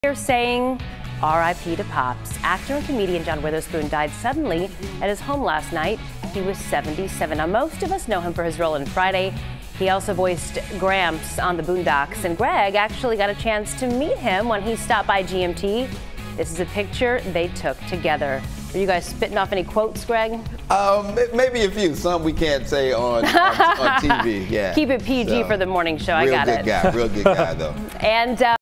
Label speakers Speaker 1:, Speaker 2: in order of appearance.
Speaker 1: Here saying R.I.P. to Pops. Actor and comedian John Witherspoon died suddenly at his home last night. He was 77. Now, most of us know him for his role in Friday. He also voiced Gramps on the Boondocks, and Greg actually got a chance to meet him when he stopped by GMT. This is a picture they took together. Are you guys spitting off any quotes, Greg?
Speaker 2: Maybe a few. Some we can't say on TV. Yeah.
Speaker 1: Keep it PG for the morning show. I got it.
Speaker 2: Real good guy, though.
Speaker 1: And